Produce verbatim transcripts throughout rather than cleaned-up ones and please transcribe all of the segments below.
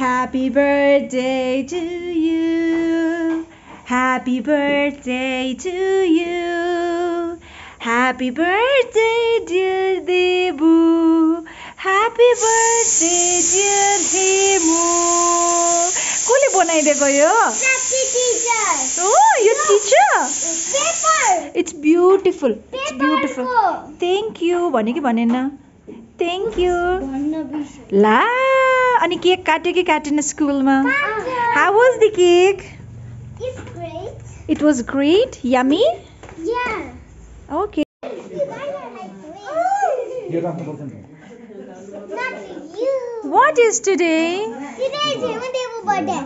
Happy birthday to you. Happy birthday to you. Happy birthday dear Debu. Happy birthday dear Hemu. Kole बनाइदिएको यो? Teacher. Oh, your teacher? Paper. It's beautiful. It's Paper beautiful. को. Thank you भने कि भनेन? Thank you. ला अनि cake काट्यो कि काटेन स्कुलमा? How was the cake? It's great. It was great. Yummy? Yeah. Okay. You guys are like twins. Not you. What is today? Today is Hemandevu's birthday.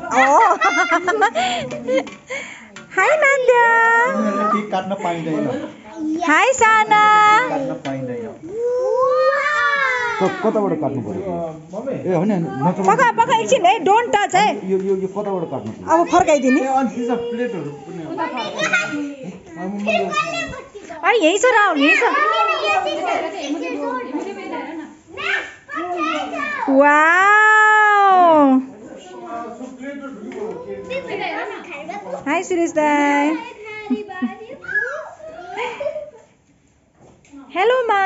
Oh. Hi Nandya. Cake काट्न पाइँदैन. Hi Sana. काट्न पाइँदैन. Wow. कताबाट काट्नु पर्यो? ए हैन नत्र. पका पका एकछिन है, डोन्ट टच है. यो यो यो कताबाट काट्नु पर्यो? अब फर्काइदिने. ए अनि त्यो प्लेटहरु पनि अरे यही छ राहुल, यही छ. Wow. Hi Suresh dai. Hello ma.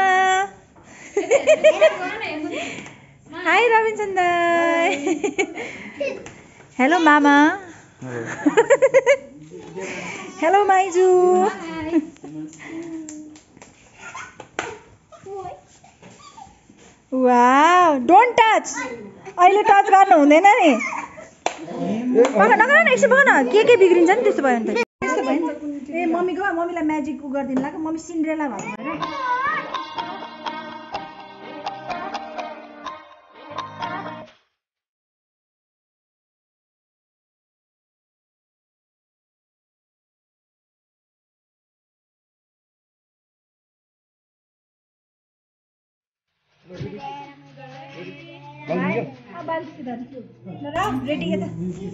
Hi Robinson dai. Hello mama. Hello Maiju. Wow, don't touch. अहिले टच गर्नु हुँदैन नि. पका नगर न, एकछिन पका न. के के बिग्रिन्छ नि त्यस्तो भयो भने त. त्यस्तो भयो नि त. ए मम्मीको मम्मीलाई म्याजिक उ गर्दिन लाग्यो. मम्मी सिन्ड्रेला भएको भएर. रेडी के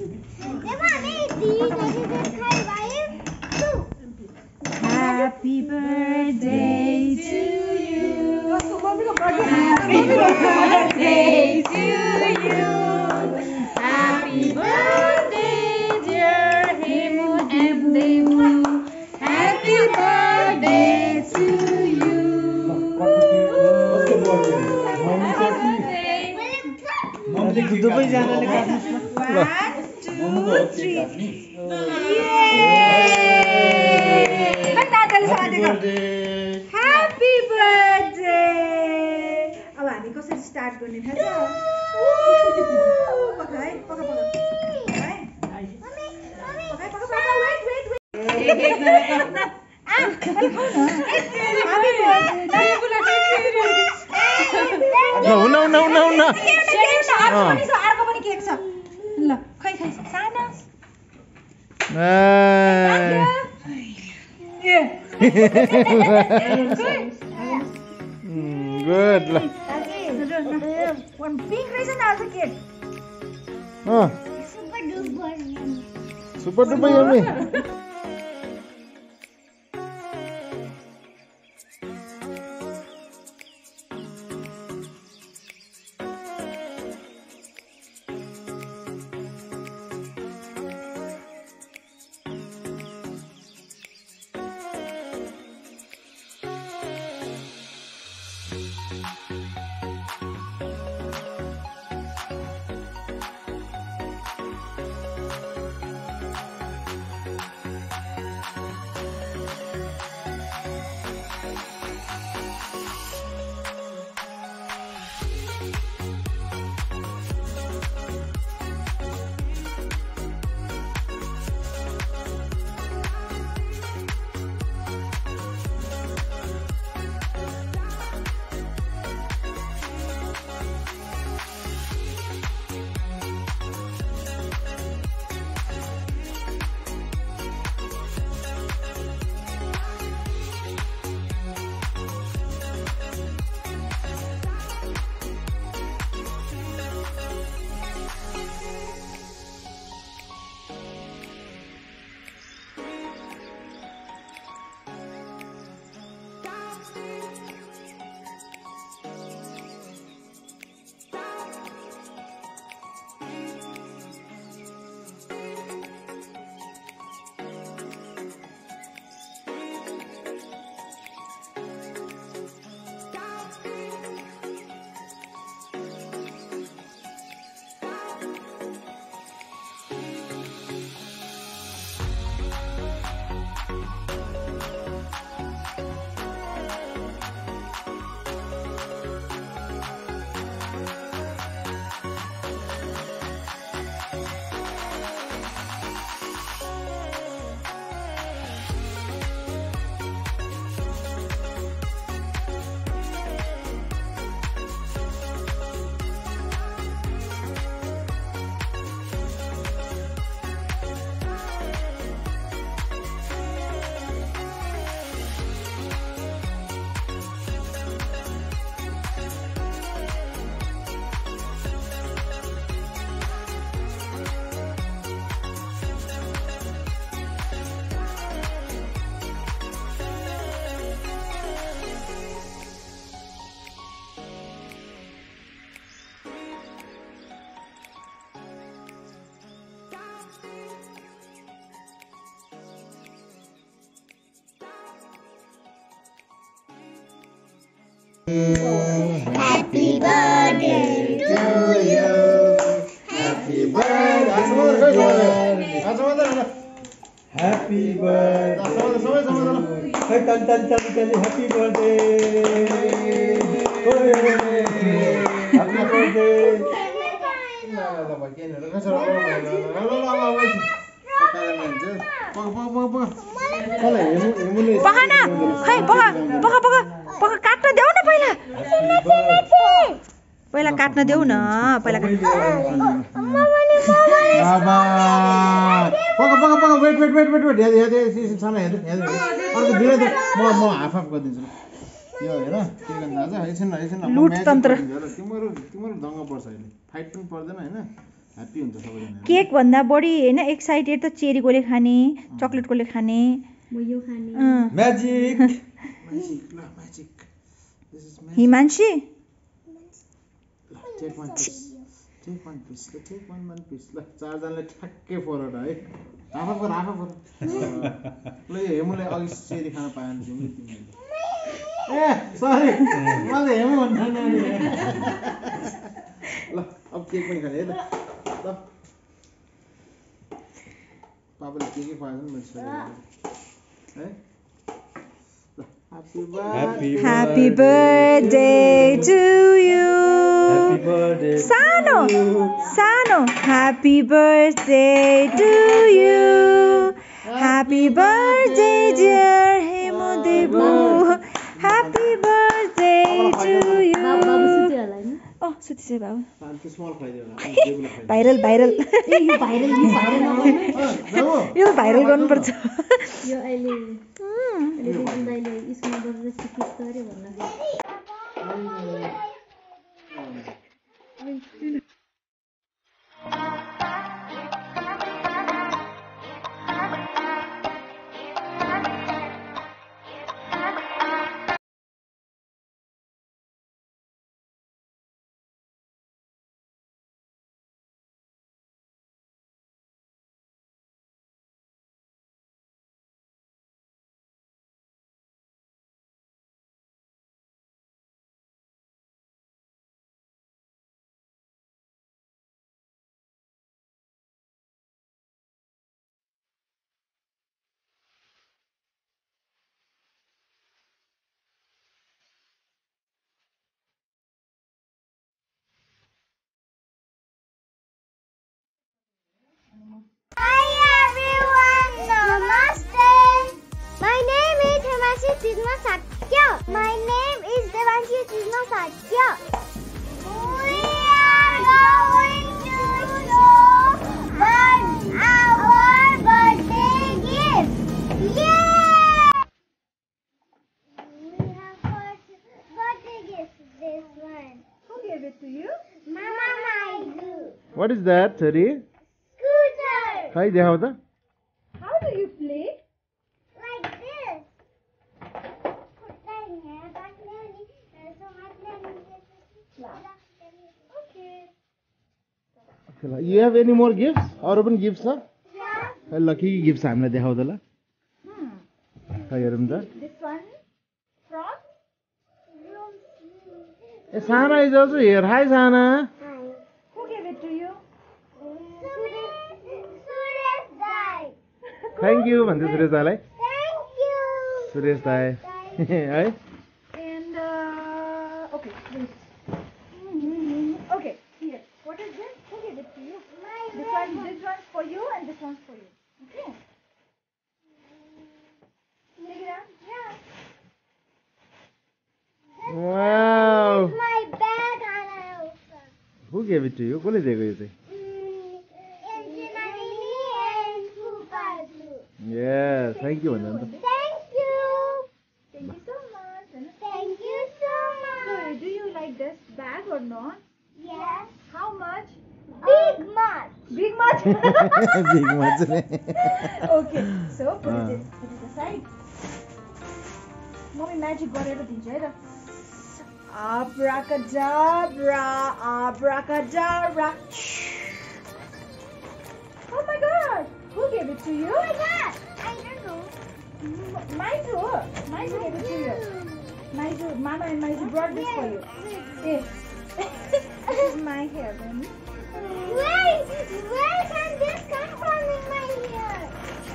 Happy birthday to you. Happy birthday to you. Happy birthday dear Hemu and Devu. Happy birthday to you. दुबै जनाले काट्नुस् न. One, two, three. Happy birthday. अब हामी कसरी स्टार्ट गर्ने थाहा छ? पका है, पका पका. है? पका पका पका. Wait wait wait. आ, खाऊ न. Happy birthday. हुन हुन हुन हुन. अर्को पनि केक छ. ल, खै खै साना. Good. One big reason also kid. Huh. Super duper. Super duper yummy. Happy birthday to you. Happy birthday. Happy birthday. Hey, tan tan tan tan. Happy birthday. Happy birthday. पकाना खै पका पका पका पका काट्न देऊ न पहिला पहिला काट्न देऊ न पहिला पका पका पका wait wait wait wait wait हेर्दै हेर्दै सानो हेर्दै हेर्दै अर्को दिँदै दे म म हाफ हाफ गरिदिन्छु यो हेर के गर्नु आज एकछिन एकछिन लुटतन्त्र तिम्रो तिम्रो दङ्ग पर्छ अहिले फाइट पनि पर्दैन हैन ह्यापी हुन्छ सबैजना केक भन्दा बढी हैन एक्साइटेड त चेरीकोले खाने चकलेटकोले खाने म यो खाने म्याजिक म्याजिक ल magic this is magic Himanshi take one piece take one piece ल टेक वान वान पिस ल चारजनाले ठ्याक्कै फरक है आफा पर आफा पर ल यो हेमुले अघि चेरी खान पाएन तिमीले तिमीले ए सरी मैले हेमु भन्नु नि ल अब केक पनि खाने है त ल पापाले के के खुवाएछ नि मैले है Happy birthday. Happy birthday to you. Happy birthday. Sano, Sano. Happy birthday to you. Happy birthday, dear Hemu Debu. Happy birthday to you. Oh, सुति से बाबु. शान्ति स्मल खाइदियो होला भाइरल भाइरल. यो भाइरल यो भाइरल यो भाइरल गर्नुपर्छ. यो अहिले अहिले देखिन दाइले स्कुलमा बसेर सिकिस गरे भन्न Hi everyone, Namaste. My name is Himashi Chisma Satya. My name is Devanshi Chisma Satya. We are going to show one our birthday gift. Yay! We have got birthday gift. This one. Who gave it to you? Mama Maidu. What is that, Tari? Hi, देखाऊ त. How do you play? Like this. Okay. You have any more gifts? अरु पनि gift छ? Yeah. ल के के gift छ हामीलाई देखाऊ त ल. Hmm. खै हेरौँ त. This one from? ए Sana is also here. Hi Sana. Who gave it to you? Thank you भन्दै सुरेश दालाई. Thank you. सुरेश दाई है. And uh, okay, wait. Mm-hmm. Okay, here. What is this? Who gave it to you? My This one, this one's for you, and this one's for you. Okay. Take it out. Yeah. Wow. My bag, Anna. Who gave it to you? कसले दिएको यो चाहिँ? Yes, thank you भन्नु त. Thank you. Thank you so much. Thank you so much. So, do you like this bag or not? Yes. How much? Big much. Big much. Big much ne. Okay, so put it put it aside. Mommy magic गरेर दिन्छ है त. Abracadabra, abracadabra. Oh my God! Who gave it to you? Oh my God. I don't know. Mine too. Mine too gave it to you. Maiju, Mama and Maiju brought this for you. Here. This is my hair, baby. Where, where can this come from in my hair?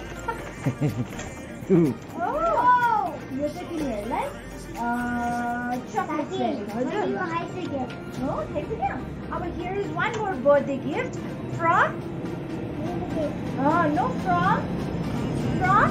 Oh, you're taking here, right? Uh, chocolate flavor. You hide the gift. No, take it down. But here is one more birthday gift from. Oh, no, from. From.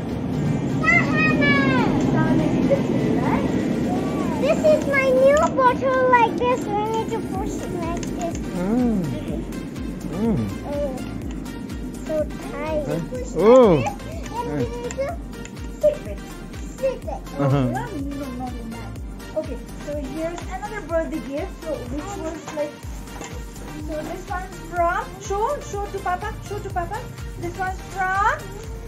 Right? This is my new bottle like this. We need to push it like this. Mm. Mm. Oh, so tight. Huh? Push Oh. like this, and we need to Stick it. stick it. Uh-huh. No, no, not in that. Okay, so here's another birthday gift. So which was like. So this one's from. Show, show to Papa. Show to Papa. This one's from.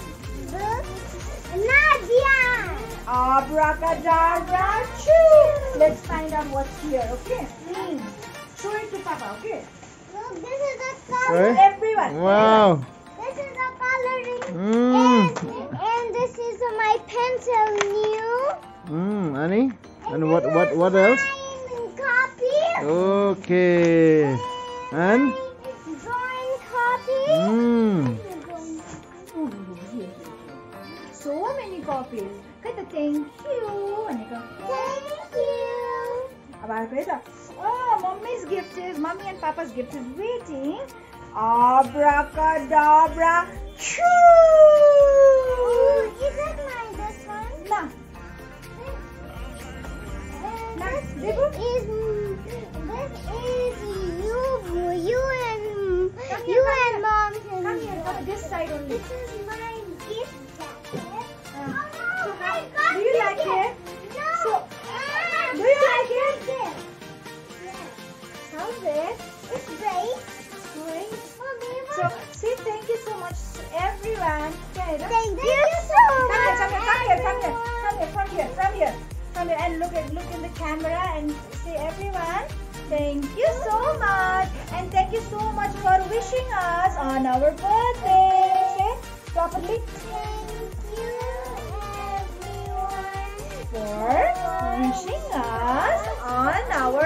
Nadia. Abracadabra choo. Let's find out what's here, okay? Mm. Show it to Papa, okay? Look, this is the So color. everyone. Wow. This is the coloring. Mm. And, and this is my pencil new. Mm. Annie? And what what what else? Drawing copy. Okay. And? Drawing copy. Mm. So many copies. Kata thank you. भनेको. Thank you. अब अर्को है त. Oh, mommy's gift is, mommy and papa's gift is waiting. Abracadabra choo. Oh, is it mine, this one? Na. And Nah, this Debu? is this is you, you and Come here, you come and here. mom. Come here, come this side only. This is my gift jacket. Uh, Oh no, so I how- got do you this like gift. it? No. So- Ah, do you like I it? this. Yeah. How's it? It's great. Great. Mommy, So say thank you so much everyone. Okay, that's- thank you so Come here, much. come here, come here, come here, everyone. come here, from here, from here, from here, and look at look in the camera and say everyone, thank you so much, and thank you so much for wishing us on our birthday. Say properly. Thank you, everyone. For wishing us on our